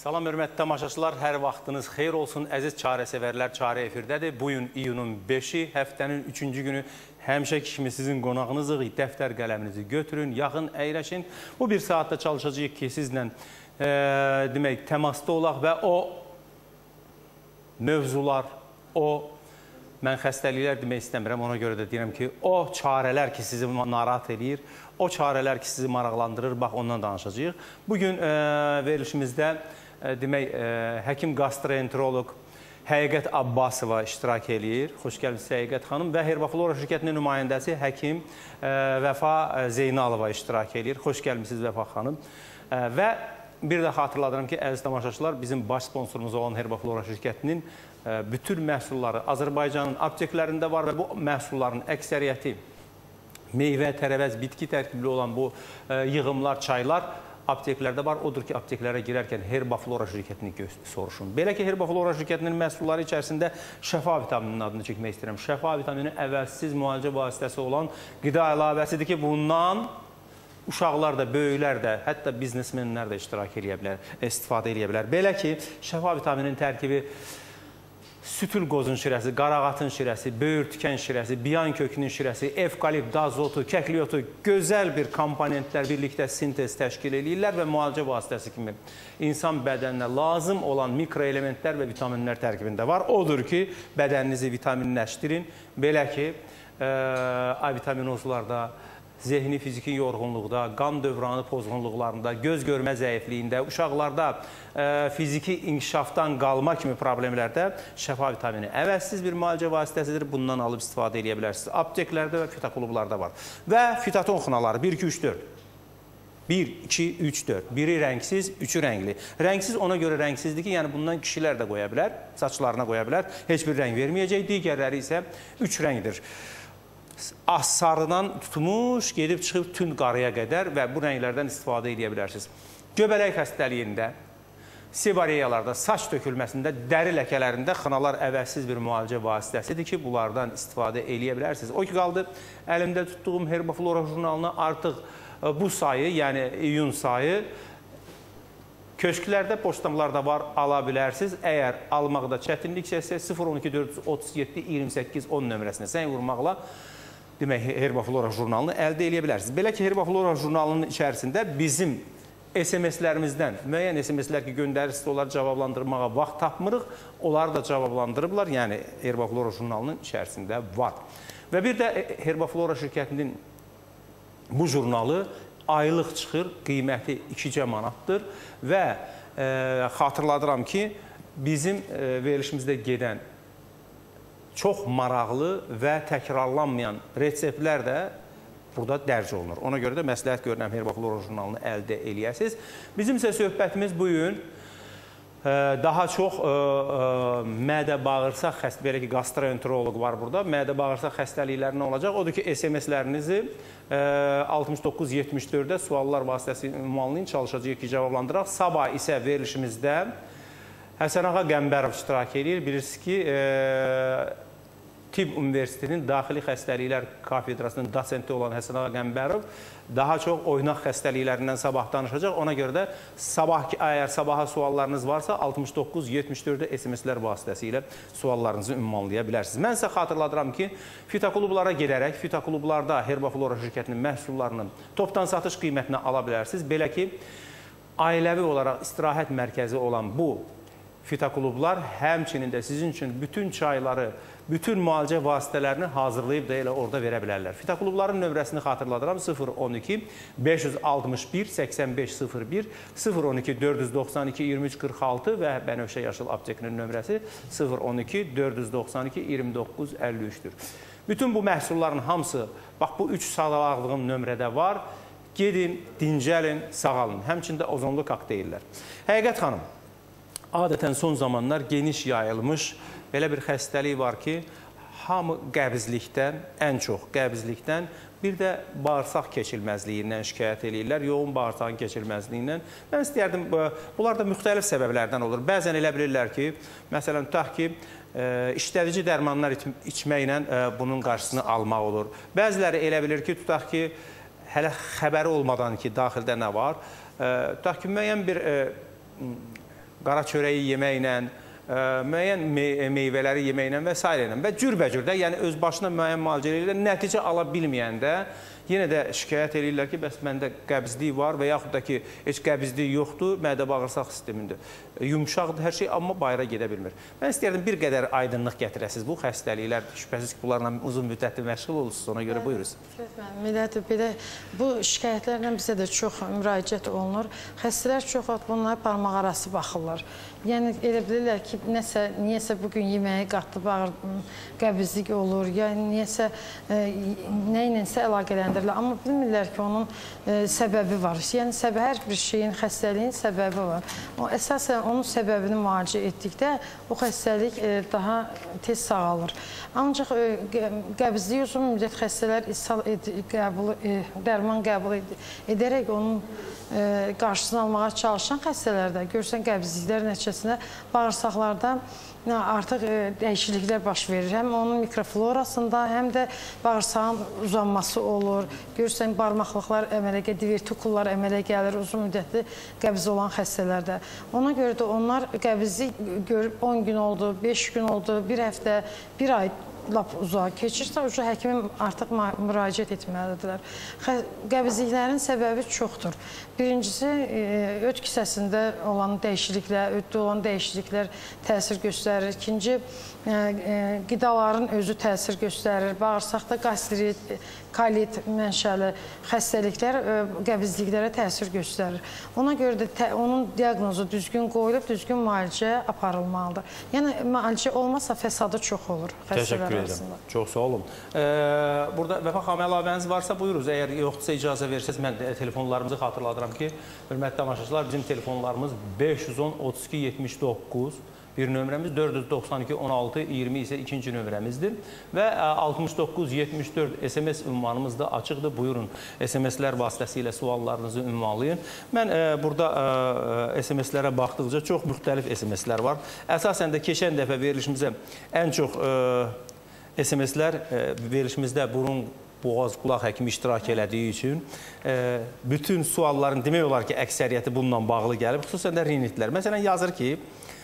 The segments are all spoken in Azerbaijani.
Salam, hörmətli tamaşaçılar, hər vaxtınız xeyir olsun. Əziz çarəsevərlər, Çarə efirdədir. Bugün iyunun 5-i, həftənin 3-cü günü. Həmişəki kimi sizin qonağınızıq. Dəftər qələminizi götürün, yaxın əyləşin. Bu bir saatda çalışacağıq ki, sizlə demək, təmasda olaq və o mövzular, mən xəstəliklər demək istəmirəm, ona görə də deyirəm ki, o çarələr ki, sizi narahat edir, o çarələr ki, sizi maraqlandırır, bax, ondan danışacağıq. Bugün verilişimizdə demək, həkim gastroenteroloq Həqiqət Abbasova iştirak edir. Xoş gəlmişsiniz Həqiqət xanım və Herbaflora şirkətinin nümayəndəsi həkim Vəfa Zeynalova iştirak edir. Xoş gəlmişsiniz Vəfa xanım. Və bir də xatırladıram ki, əziz tamaşaçılar, bizim baş sponsorumuz olan Herbaflora şirkətinin bütün məhsulları Azərbaycanın apteklərində var və bu məhsulların əksəriyyəti meyvə, tərəvəz, bitki tərkibli olan bu yığımlar, çaylar apteklərdə var. Odur ki, apteklərə girərkən Herbaflora şirkətini soruşun. Belə ki, Herbaflora şirkətinin məhsulları içərisində şəfa vitaminin adını çəkmək istəyirəm. Şəfa vitamini əvəzsiz müalicə vasitəsi olan qida əlavəsidir ki, bundan uşaqlar da, böyüklər də, hətta biznesmenlər də iştirak edə bilər, istifadə edə bilər. Belə ki, şəfa vitaminin tərkibi sütül qozun şirəsi, qarağatın şirəsi, böyürtükən şirəsi, biyan kökünün şirəsi, evkalipt, azotu, kəkliotu, gözəl bir komponentlər birlikdə sintez təşkil edirlər və müalicə vasitəsi kimi insan bədəninə lazım olan mikroelementlər və vitaminlər tərkibində var. Odur ki, bədəninizi vitaminləşdirin. Belə ki, A vitaminozlarda, zehni, fiziki yorğunluqda, qan dövranı pozğunluqlarında, göz görmə zəifliyində, uşaqlarda fiziki inkişafdan qalma kimi problemlərdə şəfa vitamini əvəzsiz bir müalicə vasitəsidir. Bundan alıb istifadə edə bilərsiniz. Apteklərdə və fitoklublarda var. Və fitaton xınaları 1, 2, 3, 4. 1, 2, 3, 4. Biri rəngsiz, üçü rəngli. Rəngsiz ona görə rəngsizdir ki, yəni bundan kişilər də qoya bilər, saçlarına qoya bilər. Heç bir rəng verməyəcək. Digərləri isə 3 rəngdir. Sarıdan tutmuş, gedib çıxıb tünd qarıya qədər və bu rənglərdən istifadə edə bilərsiniz. Göbələk xəstəliyində, sebareyalarda, saç tökülməsində, dəri ləkələrində xınalar əvəzsiz bir müalicə vasitəsidir ki, bunlardan istifadə edə bilərsiniz. O ki, qaldı, əlimdə tutduğum Herbaflora jurnalına artıq bu sayı, yəni iyun sayı köşklərdə, poçtamlarda var, ala bilərsiniz. Əgər almaqda çətinlik çəksə 012 437 28 10 nömrəsinə səng vurmaqla demək, Herbaflora jurnalını əldə edə bilərsiniz. Belə ki, Herbaflora jurnalının içərisində bizim SMS-lərimizdən, müəyyən SMS-lər ki, göndərirsiniz, onları cavablandırmağa vaxt tapmırıq, onları da cavablandırıblar, yəni Herbaflora jurnalının içərisində var. Və bir də Herbaflora şirkətinin bu jurnalı aylıq çıxır, qiyməti 2 manatdır və xatırladıram ki, bizim verilişimizdə gedən çox maraqlı və təkrarlanmayan reseptlər də burada dərc olunur. Ona görə də məsləhət görünəm Herbaflora jurnalını əldə eləyəsiniz. Bizim isə söhbətimiz bugün daha çox mədə-bağırsaq xəstəliyi, belə ki, gastroenteroloq var burada, mədə-bağırsaq xəstəliklərinə olacaq. Odur ki, SMS-lərinizi 6974-də suallar vasitəsilə ünvanlayın, çalışacağıq ki, cavablandıraq. Sabah isə verilişimizdə Həsənağa Qəmbərov iştirak edir. Bilirsiniz ki, Tibb Universitetinin Daxili Xəstəliklər Kafedrasının dosenti olan Həsənağa Qəmbərov daha çox oynaq xəstəliklərindən sabah danışacaq. Ona görə də əgər sabaha suallarınız varsa 6974-də SMS-lər vasitəsilə suallarınızı ünvanlaya bilərsiniz. Mən sizə xatırladıram ki, fitoklublara gedərək, fitoklublarda Herbaflora şirkətinin məhsullarının topdan satış qiymətinə ala bilərsiniz. Belə ki, ailəvi olaraq istirahət mərkəzi olan bu fitoklublar həmçinin də sizin üçün bütün çayları, bütün müalicə vasitələrini hazırlayıb da elə orada verə bilərlər. Fitoklubların nömrəsini xatırladıram 012 561 8501, 012 492 2346 və Bənövşə Yaşıl Aptekinin nömrəsi 012 492 2953-dür. Bütün bu məhsulların hamısı, bax bu 3 sağlığım nömrədə var. Gedin, dincəlin, sağalın. Həmçində ozonlu kokteyllər. Həqiqət xanım, adətən son zamanlar geniş yayılmış belə bir xəstəlik var ki, hamı qəbizlikdən, ən çox qəbizlikdən, bir də bağırsaq keçilməzliyindən şikayət edirlər, yoğun bağırsağın keçilməzliyindən. Mən istəyərdim, bunlar da müxtəlif səbəblərdən olur. Bəzən elə bilirlər ki, məsələn, tutaq ki, işlədici dərmanlar içməklə bunun qarşısını almaq olur. Bəziləri elə bilir ki, tutaq ki, hələ xəbəri olmadan ki, daxildə nə var, tutaq ki, müəyyən bir qara çörəyi yeməklə, müəyyən meyvələri yeməklə və s. ilə və cürbəcür də, yəni öz başına müəyyən müalicələrlə nəticə ala bilməyəndə yenə də şikayət edirlər ki, bəs məndə qəbizlik var və yaxud da ki, heç qəbizlik yoxdur, mədə-bağırsaq sistemində yumuşaqdır hər şey, amma bayıra gedə bilmir. Mən istəyərdim bir qədər aydınlıq gətirəsiniz. Bu xəstəliklər, şübhəsiz ki, bunlarla uzun müddətli məşğul olursunuz, ona görə buyurursunuz. Millət, belə bu şikayətlərlə bizə də çox müraciət olunur. Xəstələr çox bunlara parmaq arası baxırlar. Yəni, elə bilirlər ki, niyəsə bugün yeməyi qatdı, qəbizlik olur, ya niyəsə nə ilənsə əlaqələndirirlər. Amma bilmirlər ki, onun səbəbi var. Yəni, hər bir şeyin, xəstəliyin səbəbi var. Əsasən, onun səbəbini müalicə etdikdə o xəstəlik daha tez sağalır. Ancaq qəbizlik uzun müddət xəstələr dərman qəbul edərək onun qarşısını almağa çalışan xəstələrdə görürsən qəbizliklər nəticəsində bağırsaqlarda artıq dəyişikliklər baş verir. Həm onun mikroflorasında, həm də bağırsağın uzanması olur. Görürsən, barmaqlıqlar əmələ gəlir, divertikullar əmələ gəlir uzun müddətli qəbiz olan xəstələrdə. Ona görə də onlar qəbizlik görüb 10 gün oldu, 5 gün oldu, 1 həftə, 1 ay lap uzağa keçirsə, həkimə artıq müraciət etməlidirlər. Qəbizliklərin səbəbi çoxdur. Birincisi, öd kisəsində olan dəyişikliklər, öddə olan dəyişikliklər təsir göstərir. İkinci, qidaların özü təsir göstərir. Bağırsaqda qastrit, kolit mənşəli xəstəliklər qəbizliklərə təsir göstərir. Ona görə də onun diaqnozu düzgün qoyulub, düzgün müalicə aparılmalıdır. Yəni, müalicə olmasa fəsadı çox olur xəstələr arasında. Çox sağ olun. Burada Vəfa xanım əlavəniz varsa buyuruz. Əgər yoxdursa icazə verirsiniz, mən telefonlarımızı xatırladıram ki, hörmətli tamaşaçılar, bizim telefonlarımız 510-32-79, bir nömrəmiz 492-16-20 isə ikinci nömrəmizdir və 69-74 SMS ünvanımız da açıqdır. Buyurun, SMS-lər vasitəsilə suallarınızı ünvanlayın. Mən burada SMS-lərə baxdıqca çox müxtəlif SMS-lər var. Əsasən də keçən dəfə verilişimizə ən çox SMS-lər verilişimizdə burun, boğaz, qulaq həkimi iştirak elədiyi üçün bütün sualların demək olar ki, əksəriyyəti bununla bağlı gəlib, xüsusən də rinitlər. Məsələn, yazır ki,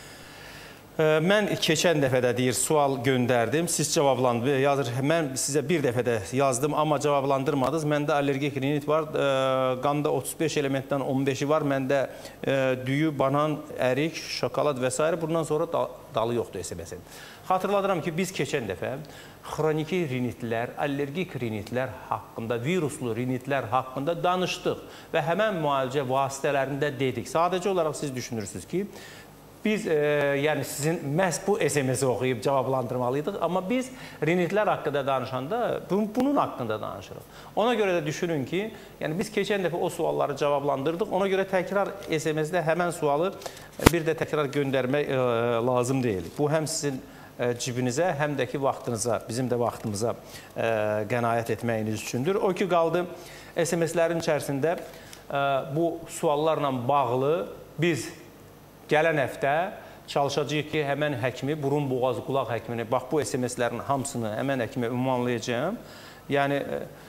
mən keçən dəfə də deyir, sual göndərdim, siz cavablandınız, yazır, mən sizə bir dəfə də yazdım, amma cavablandırmadınız, məndə allergik rinit var, qanda 35 elementdən 15-i var, məndə düyü, banan, ərik, şokolad və s. Bundan sonra dalı yoxdur SMS-in. Xatırladıram ki, biz keçən dəfə xroniki rinitlər, allergik rinitlər haqqında, viruslu rinitlər haqqında danışdıq və həmən müalicə vasitələrində dedik. Sadəcə olaraq siz düşünürsünüz ki, biz yəni sizin məhz bu SMS-i oxuyub cavablandırmalıydıq, amma biz rinitlər haqqında danışanda bunun haqqında danışırıq. Ona görə də düşünün ki, yəni biz keçən dəfə o sualları cavablandırdıq, ona görə təkrar SMS-də həmən sualı bir də təkrar göndərmək lazım deyil. Bu həm sizin cibinizə, həm də ki vaxtınıza, bizim də vaxtımıza qənaət etməyiniz üçündür. O ki qaldı SMS-lərin içərisində bu suallarla bağlı biz gələn həftə çalışacağıq ki, həmən həkimi, burun, boğaz, qulaq həkimini, bax bu SMS-lərin hamısını həmən həkimə ünvanlayacağım. Yəni,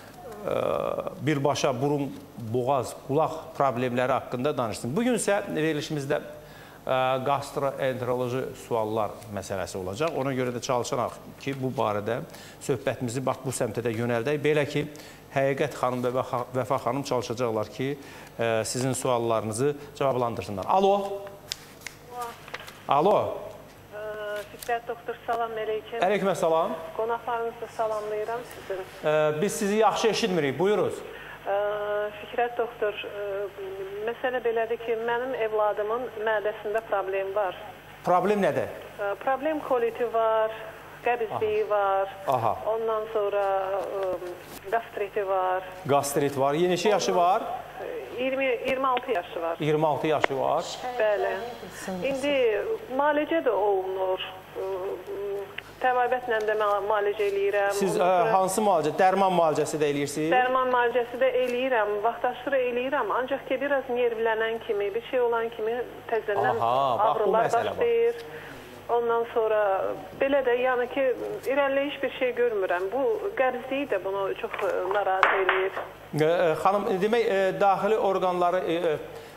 birbaşa burun, boğaz, qulaq problemləri haqqında danışsın. Bugün isə verilişimizdə gastroenteroloji suallar məsələsi olacaq. Ona görə də çalışaraq ki, bu barədə söhbətimizi bax bu səmtədə yönəldək. Belə ki, Həqiqət xanım və Vəfa xanım çalışacaqlar ki, sizin suallarınızı cavablandırsınlar. Alo. Alo. Fikrət doktor, salam əleyküm. Əleyküm salam. Qonaqlarınızı salamlayıram sizin. Biz sizi yaxşı eşitmirik. Buyuruz. Fikrət doktor, məsələ belədir ki, mənim evladımın mədəsində problem var. Problem nədir? Problem koliti var, qəbizliyi var, ondan sonra qastriti var. Qastrit var. Neçə yaşı var? 26 yaşı var. 26 yaşı var. Bəli. İndi müalicə də olunur. Təbabətlə də müalicə eləyirəm. Siz hansı müalicə? Dərman müalicəsi də eləyirsiniz? Dərman müalicəsi də eləyirəm. Vaxtaşırı eləyirəm. Ancaq ki, biraz nervlənən kimi, bir şey olan kimi təzədən ağrılar başlayır. Ondan sonra belə də, yəni ki, irəliləyiş bir şey görmürəm. Bu qəbizliyi də bunu çox narahat eləyir. Xanım, demək, daxili orqanları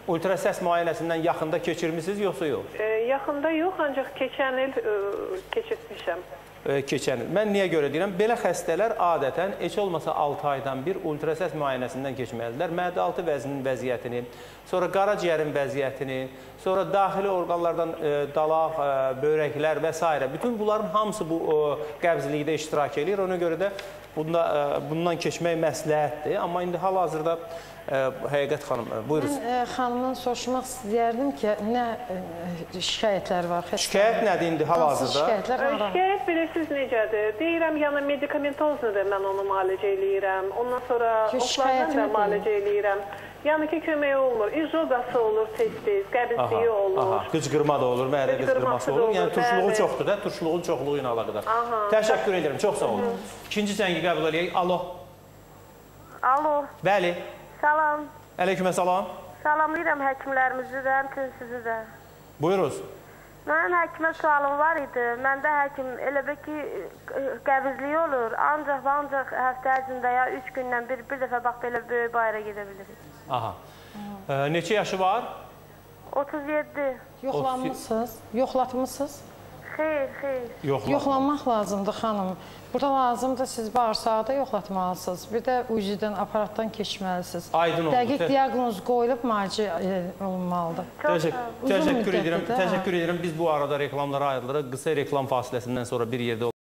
ultrasəs müayinəsindən yaxında keçirmisiniz, yoxsa yox? Yaxında yox, ancaq keçən il keçirtmişəm. Keçən il. Mən niyə görə deyirəm? Belə xəstələr adətən heç olmasa 6 aydan bir ultrasəs müayinəsindən keçməlidirlər. Mədə-altı vəzinin vəziyyətini, sonra qaraciyərin vəziyyətini, sonra daxili orqanlardan dalaq, börəklər və s. Bütün bunların hamısı bu qəbzlikdə iştirak edir. Ona görə də bundan keçmək məsləhətdir. Amma indi hal-hazırda Həqiqət xanım, buyurun. Mən xanımdan soruşmaq istəyərdim ki, nə şikayətlər var? Şikayət nədir indi hal-hazırda? Şikayət bilirsiniz necədir? Deyirəm, yəni medikamentozludur, mən onu müalicə eləyirəm. Ondan sonra oxlardan da müalicə eləyirəm. Yəni ki, kömək olmur. İzogası olur tez-tez, qəbizliyi olur. Qıcqırma da olur, mədə qıcqırması olur. Yəni turşuluğu çoxdur da, turşuluğun çoxluğu ilə əlaqədar. Təşəkkür edirəm, çox sağ olun. İkinci zəngi qəbul edək. Alo. Alo. Bəli. Salam. Əleykümə salam. Salamlayıram həkimlərimizi də, həmçinin sizi də. Buyuruz. Mənim həkimə sualım var idi. Məndə həkim elə bir ki, qəbizliyi olur. Ancaq həftə ərzində ya 3 gündən bir dəfə bax belə böyük bayra gedə bilirik. Aha. Neçə yaşı var? 37. Yoxlanmışsınız? Yoxlatmışsınız? Xeyr. Yoxlanmaq lazımdır xanım. Burada lazımdır, siz bağırsaqda yoxlatmalısınız. Bir də UZI-dən, aparatdan keçməlisiniz. Aydın oldu. Dəqiq diaqnoz qoyulub müalicə olunmalıdır. Təşəkkür edirəm. Biz bu arada reklamlara ayrılırıq. Qısa reklam fasiləsindən sonra bir yerdə